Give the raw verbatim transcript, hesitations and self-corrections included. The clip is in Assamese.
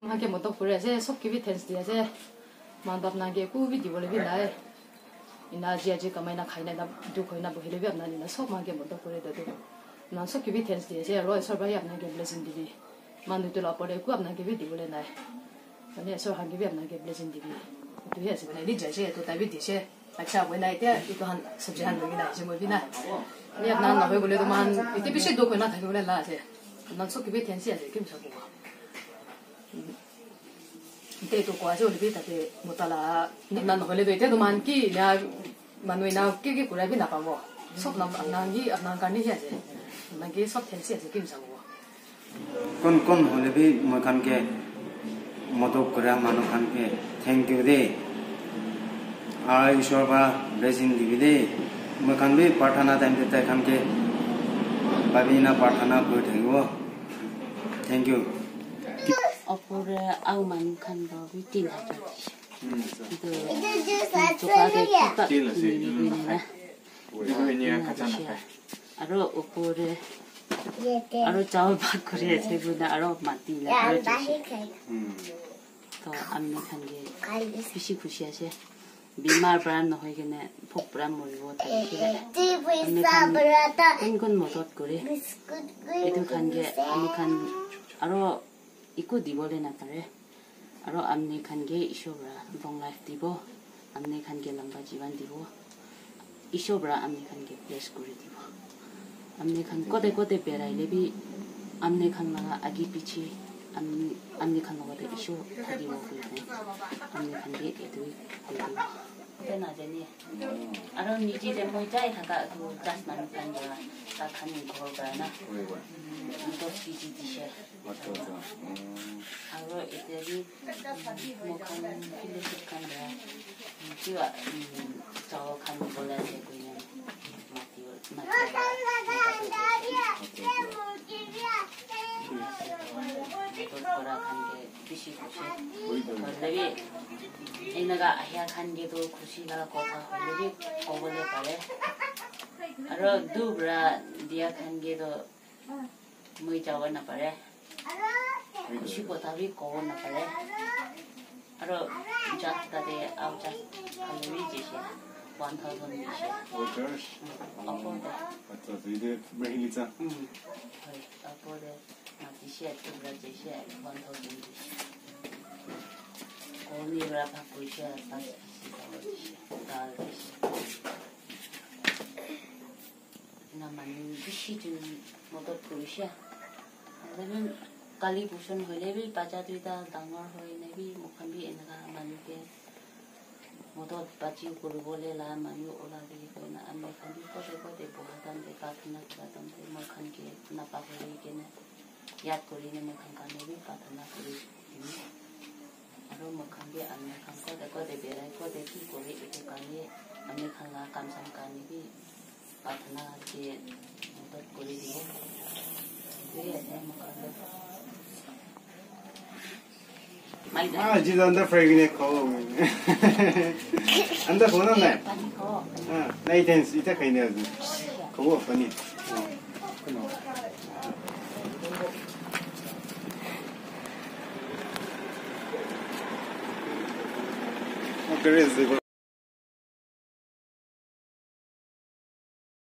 Hake moto kure se sok kibi tens dia se mandap na ge ku bi di bole bi lai ina ji ji kamai na khaina na du khoi na bohile bi na ni na sok ma ge moto kure da du na sok kibi tens dia se roi sor ba yap na ge blessing di bi manu tu la pore ku ap na ge bi di bole nai ani so han ge bi ap na ge blessing di bi tu ye se na ni ja se to ta bi di se acha we nai te tu han so je han ngi na je mo bi na ni ap na na be bole do man ite bi se do khoi na tha ge bole la se na sok kibi tens ya se kim sa ko Ite tu kuasa lebih tapi mutala nan hole tu ite tu manki na manui na kiki kurai bi na pawo sop nam nangi nang kani ya je nangi sop tensi ya je kim sa wo kon kon hole bi makan ke moto kurai manu kan ke thank you de a ishwar ba blessing dibi de makan bi pathana time te kan ke babina pathana ko thaiwo thank you Opor auman kan do bitin aja. Itu juga kita ini na. ini kacana. Aro opor aro jauh bakuri sebuna aro mati la. To amne kan ge खुशी खुशी আছে बीमार प्राण নহয় কেনে ফক প্ৰাণ মৰিব তাকে কোন মদত কৰে এটো খান গে আমি খান আৰু ইকো দিবলে না পারে আৰু আমনে খানগে ইশোবরা লং লাইফ দিব আমনে খানগে লম্বা জীবন দিব ইশোবরা আমনে খানগে ব্লেস করে দিব আমনে খান কদে কদে বেরাইলে বি আমনে খান লাগা আগে পিছে আমনে আমনে খান লাগা ইশো থাকিব কইনে আমনে খানগে এতুই কই দিব তেনা জানি আৰু নিজে যে মই যাই থাকা তো জাস্ট মান খান যা তা খান ঘর বানা তো পিজি দিছে Aro itu mau kan pilih kan ya, juga cowok kan boleh punya mati mati. Orang kan ke bisi kusi, tapi ini naga ayah kan gitu kusi naga kota, jadi kau boleh pare. Aro dua dia kan gitu, mau jawab apa pare? खुशी को तभी कौन न करे अरो जात तदे आउ जात कलवी जैसे one thousand जैसे Waters अपोर दे अच्छा तो इधर महिलिचा हम्म है अपोर दे माती से तुमरा जैसे one thousand जैसे कौन ये बड़ा भाग से पास दाल जैसे ना मन बिशी जुन मदद कुरिशा लेकिन kali busan hole bi baca tuita dangar hoy nebi mukan bi enaka manuke moto baci kuru bole la manu ola bi ko na ame kan bi ko ko de bohatan de katna katam de mukan ke na pa hole ke na yat kori ne mukan kan nebi katna kori ini aro mukan bi ame kan ko de ko de berai ko de ki kori ite kan ye ame kan la kam sam kan nebi katna ke moto kori dio ये है मुkan Ah, jadi anda fragile kau. Anda kau mana? Ah, naik dance itu kayaknya tu. Kau apa ni? Oke,